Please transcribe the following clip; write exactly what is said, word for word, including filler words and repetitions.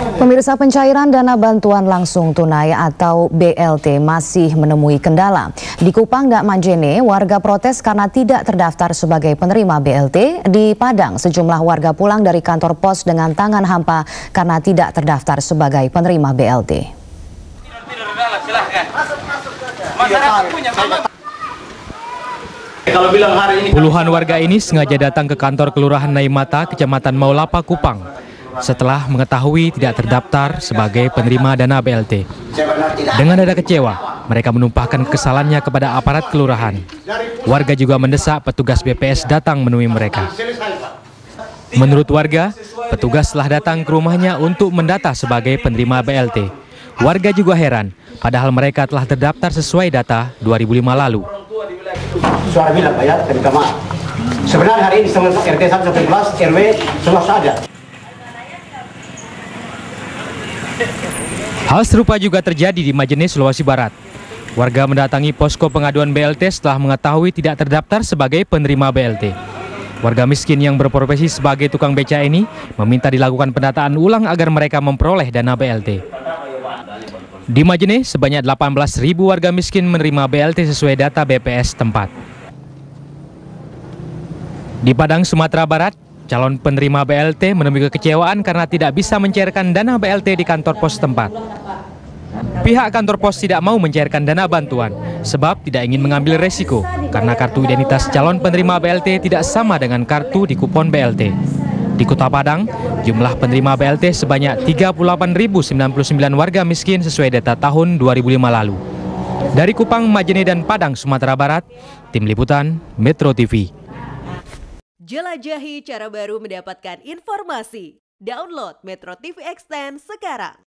Pemirsa, pencairan dana bantuan langsung tunai atau B L T masih menemui kendala. Di Kupang dan Majene, warga protes karena tidak terdaftar sebagai penerima B L T. Di Padang, sejumlah warga pulang dari kantor pos dengan tangan hampa karena tidak terdaftar sebagai penerima B L T. Puluhan warga ini sengaja datang ke kantor Kelurahan Naimata, Kecamatan Maulapa, Kupang, setelah mengetahui tidak terdaftar sebagai penerima dana B L T. Dengan nada kecewa, mereka menumpahkan kesalahannya kepada aparat kelurahan. Warga juga mendesak petugas B P S datang menemui mereka. Menurut warga, petugas telah datang ke rumahnya untuk mendata sebagai penerima B L T. Warga juga heran, padahal mereka telah terdaftar sesuai data dua ribu lima lalu. Suara bilang, Pak, ya, terima maaf. Sebenarnya hari ini R T satu sampai sebelas, R W semua ada. Hal serupa juga terjadi di Majene, Sulawesi Barat. Warga mendatangi posko pengaduan B L T setelah mengetahui tidak terdaftar sebagai penerima B L T. Warga miskin yang berprofesi sebagai tukang beca ini meminta dilakukan pendataan ulang agar mereka memperoleh dana B L T. Di Majene, sebanyak delapan belas ribu warga miskin menerima B L T sesuai data B P S tempat. Di Padang, Sumatera Barat, calon penerima B L T menemui kekecewaan karena tidak bisa mencairkan dana B L T di kantor pos tempat. Pihak kantor pos tidak mau mencairkan dana bantuan sebab tidak ingin mengambil resiko karena kartu identitas calon penerima B L T tidak sama dengan kartu di kupon B L T. Di Kota Padang, jumlah penerima B L T sebanyak tiga puluh delapan ribu sembilan puluh sembilan warga miskin sesuai data tahun dua ribu lima lalu. Dari Kupang, Majene, dan Padang, Sumatera Barat, Tim Liputan Metro T V. Jelajahi cara baru mendapatkan informasi. Download Metro T V Extend sekarang.